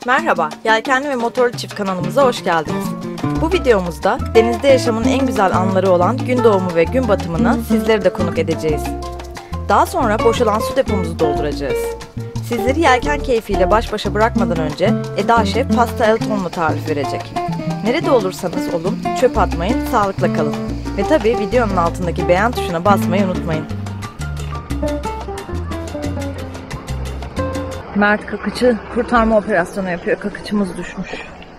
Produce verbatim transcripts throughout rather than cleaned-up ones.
Merhaba, Yelkenli ve Motorlu Çift kanalımıza hoş geldiniz. Bu videomuzda denizde yaşamın en güzel anları olan gün doğumu ve gün batımına sizleri de konuk edeceğiz. Daha sonra boşalan su depomuzu dolduracağız. Sizleri yelken keyfiyle baş başa bırakmadan önce Eda Şef pasta el tonno tarif verecek. Nerede olursanız olun, çöp atmayın, sağlıkla kalın. Ve tabii videonun altındaki beğen tuşuna basmayı unutmayın. Mert kakıcı kurtarma operasyonu yapıyor. Kakıcımız düşmüş.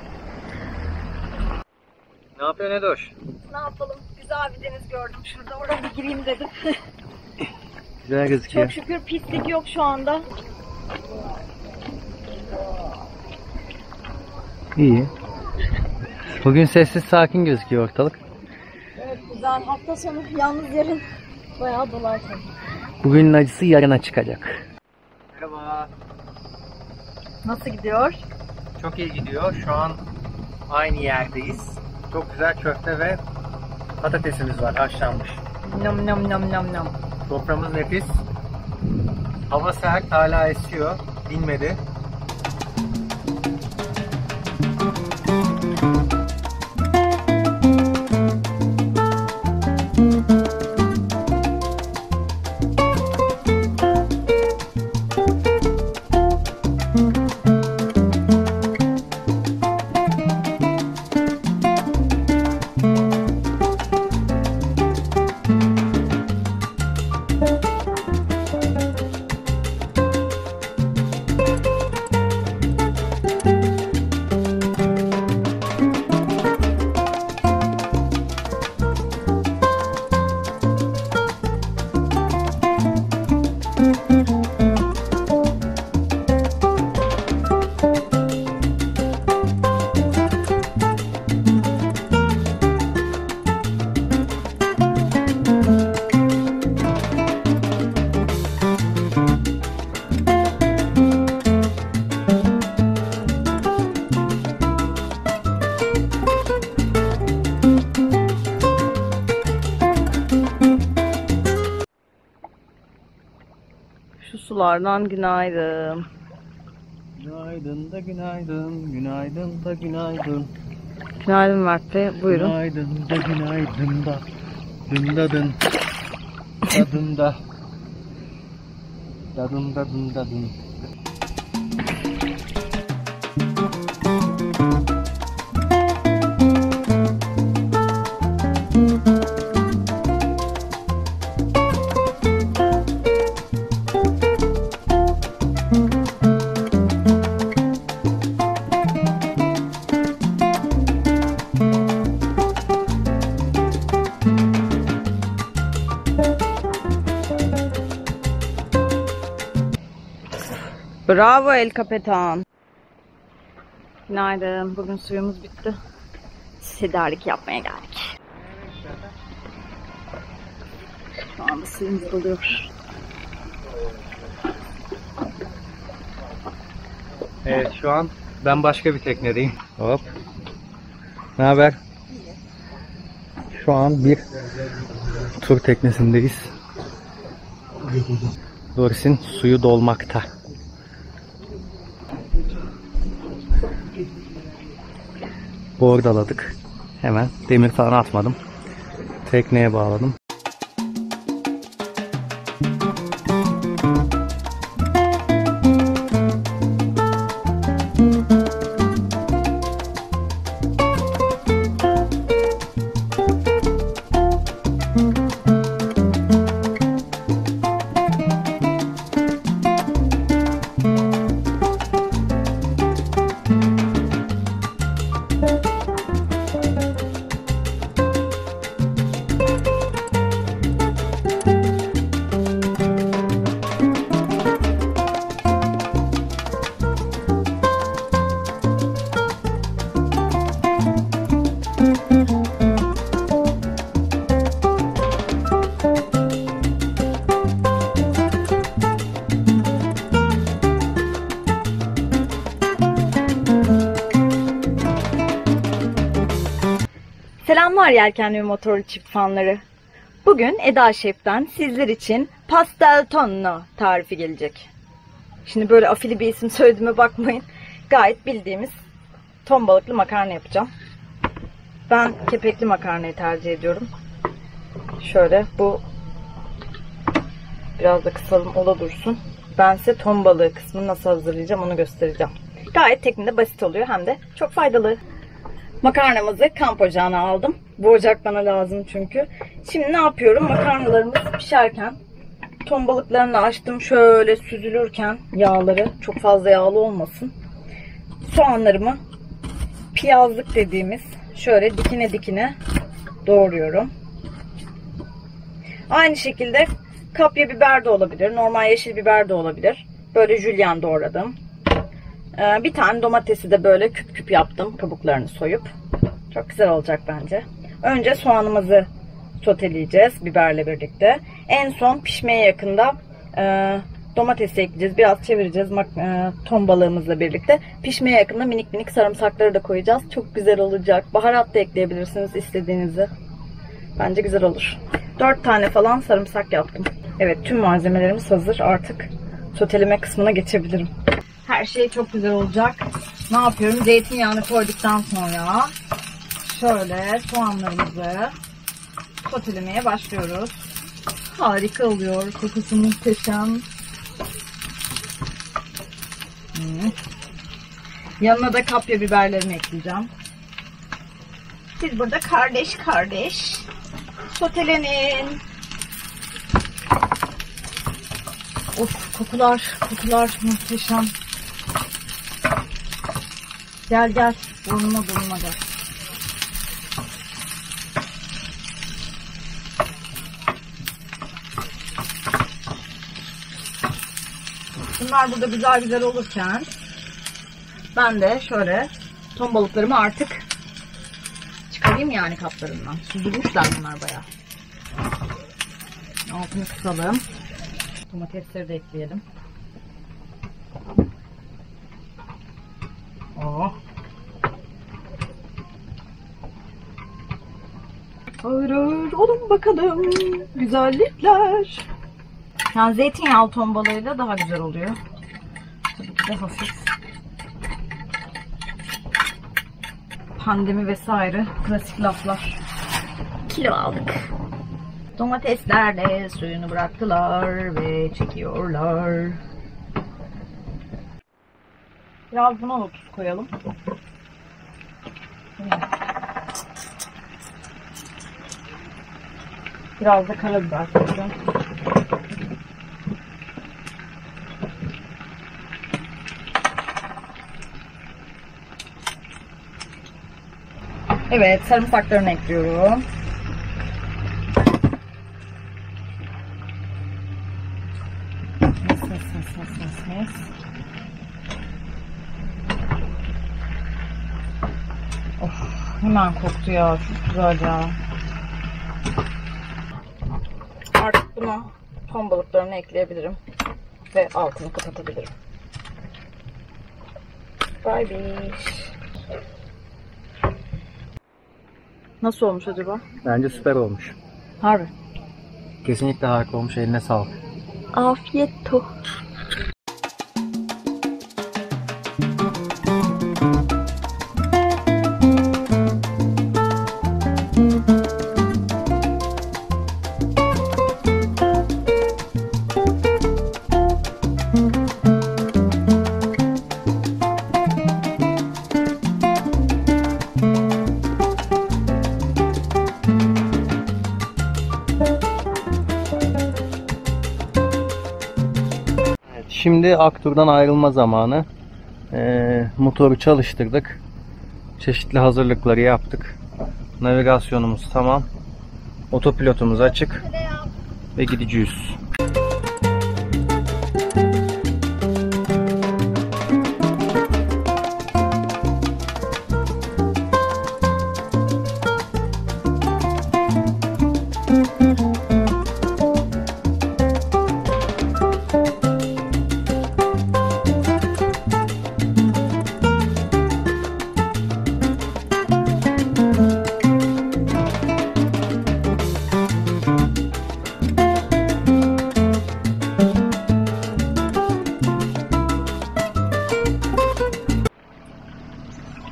Ne yapıyor Nedoş? Ne yapalım? Güzel bir deniz gördüm şurada. Oraya bir gireyim dedim. Güzel gözüküyor. Çok şükür pislik yok şu anda. İyi. Bugün sessiz sakin gözüküyor ortalık. Evet güzel. Hafta sonu yalnız yarın bayağı dolar tabii. Bugünün acısı yarına çıkacak. Merhaba. Nasıl gidiyor? Çok iyi gidiyor. Şu an aynı yerdeyiz. Çok güzel köfte ve patatesimiz var haşlanmış. Nam nam nam nam nam. Toprağımız nefis. Hava sert, hala esiyor. Dinmedi. Şu sulardan günaydın. Günaydın da günaydın, günaydın da günaydın. Günaydın Mert Bey, buyurun. Günaydın da günaydın da. Dın da dın. Dadın da. Dadın da dın da dın. Bravo El Capitan. Günaydın. Bugün suyumuz bitti. Tedarik yapmaya geldik. Şu anda suyumuz doluyor. Evet, şu an ben başka bir teknedeyim. Hop. Ne haber? Şu an bir tur teknesindeyiz. Doris'in suyu dolmakta. Bordaladık. Hemen demir falan atmadım. Tekneye bağladım. Selamlar yelkenli ve motorlu çift fanları. Bugün Eda Şef'ten sizler için pasta el tonno tarifi gelecek. Şimdi böyle afili bir isim söylediğime bakmayın. Gayet bildiğimiz ton balıklı makarna yapacağım. Ben kepekli makarnayı tercih ediyorum. Şöyle bu biraz da kısalım, ola dursun. Ben size ton balığı kısmını nasıl hazırlayacağım onu göstereceğim. Gayet tekniğinde basit oluyor, hem de çok faydalı. Makarnamızı kamp ocağına aldım. Bu ocak bana lazım çünkü. Şimdi ne yapıyorum? Makarnalarımız pişerken ton balıklarını açtım. Şöyle süzülürken yağları çok fazla yağlı olmasın. Soğanlarımı piyazlık dediğimiz şöyle dikine dikine doğruyorum. Aynı şekilde kapya biber de olabilir. Normal yeşil biber de olabilir. Böyle jülyen doğradım. Ee, bir tane domatesi de böyle küp küp yaptım. Kabuklarını soyup. Çok güzel olacak bence. Önce soğanımızı soteleyeceğiz biberle birlikte. En son pişmeye yakında e, domatesi ekleyeceğiz. Biraz çevireceğiz e, ton balığımızla birlikte. Pişmeye yakında minik minik sarımsakları da koyacağız. Çok güzel olacak. Baharat da ekleyebilirsiniz istediğinizi. Bence güzel olur. dört tane falan sarımsak yaptım. Evet, tüm malzemelerimiz hazır. Artık soteleme kısmına geçebilirim. Her şey çok güzel olacak. Ne yapıyorum? Zeytinyağını koyduktan sonra şöyle soğanlarımızı sotelemeye başlıyoruz. Harika oluyor. Kokusu muhteşem. Hmm. Yanına da kapya biberlerimi ekleyeceğim. Siz burada kardeş kardeş sotelenin. Of, kokular, kokular muhteşem. Gel gel, burnuma burnuma gel. Bunlar burada güzel güzel olurken ben de şöyle ton balıklarımı artık çıkarayım yani kaplarından. Süzülmüşler bunlar bayağı. Altını kısalım. Domatesleri de ekleyelim. Oh. Ağır ağır olun bakalım. Güzellikler. Yani zeytinyağlı ton balığıyla daha güzel oluyor. Tabii ki de hafif. Pandemi vesaire klasik laflar. Kilo aldık. Domatesler de suyunu bıraktılar ve çekiyorlar. Biraz buna da tuz koyalım. Biraz da karabiber koyacağım. Evet, sarımsaklarını ekliyorum. Mis mis mis mis mis mis. Of, hemen koktu ya, çok güzel ya. Artık buna ton balıklarını ekleyebilirim ve altını kapatabilirim. Bye bye. Nasıl olmuş acaba? Bence süper olmuş. Harbi. Kesinlikle harika olmuş. Eline sağlık. Afiyet olsun. Şimdi Aktur'dan ayrılma zamanı. Ee, motoru çalıştırdık. Çeşitli hazırlıkları yaptık. Navigasyonumuz tamam. Otopilotumuz açık. Ve gideceğiz.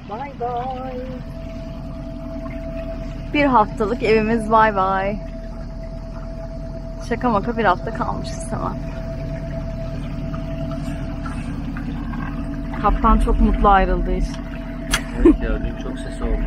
Bay bay. Bir haftalık evimiz bay bay. Şaka maka bir hafta kalmışız hemen. Kaptan çok mutlu ayrıldığı için. Evet ya, dün çok ses oldu.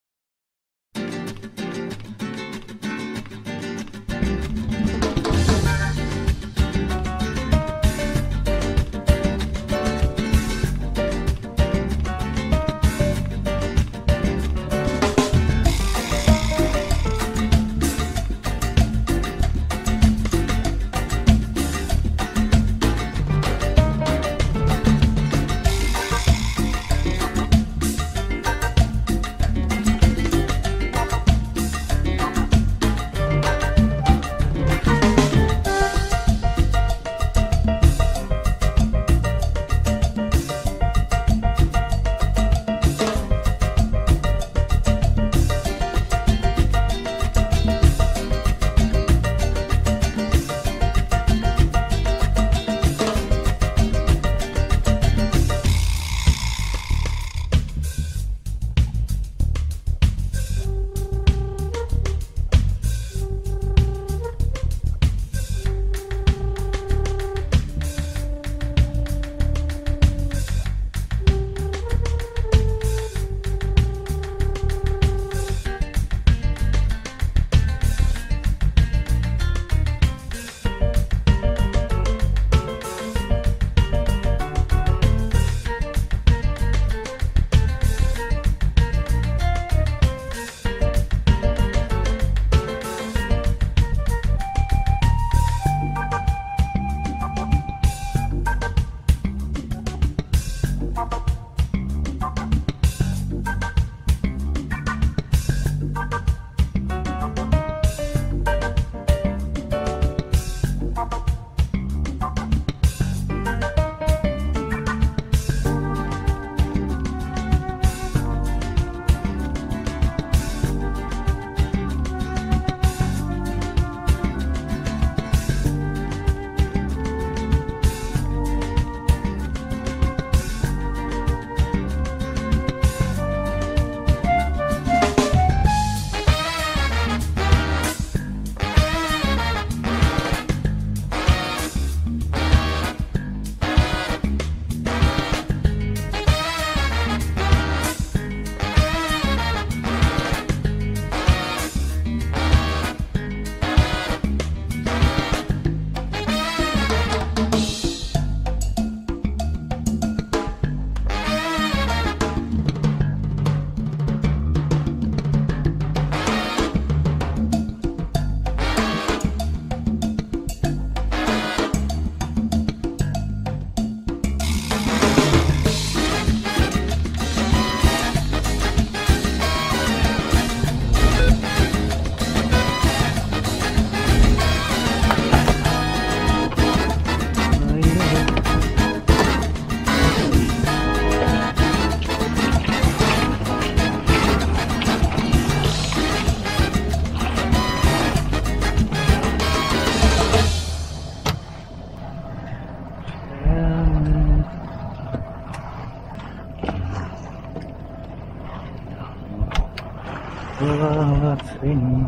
Ağlat beni.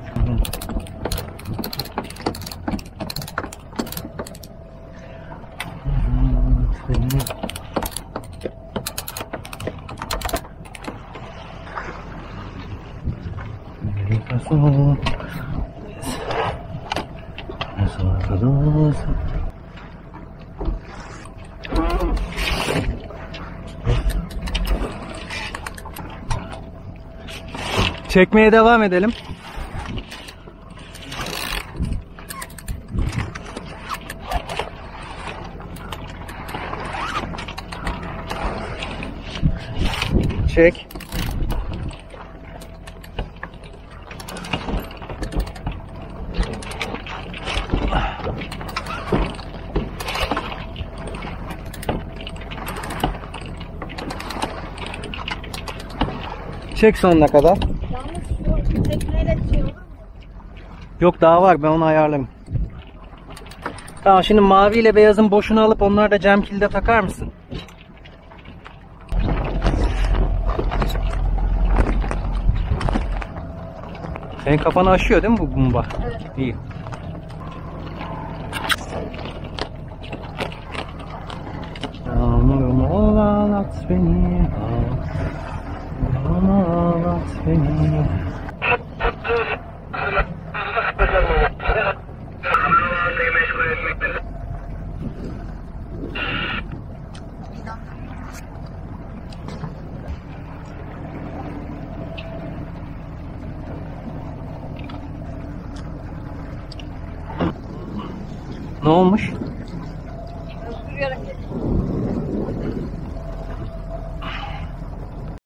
Ağlat beni. Nereye pasó? Eso a todos. Çekmeye devam edelim. Çek. Çek sonuna kadar. Yok, daha var, ben onu ayarlarım. Tamam, şimdi mavi ile beyazın boşunu alıp onları da cam kilide takar mısın? Senin kafanı aşıyor değil mi bu bomba? Evet. İyi. Yağmurum ağlat beni, yağmurum ağlat beni. Ne olmuş?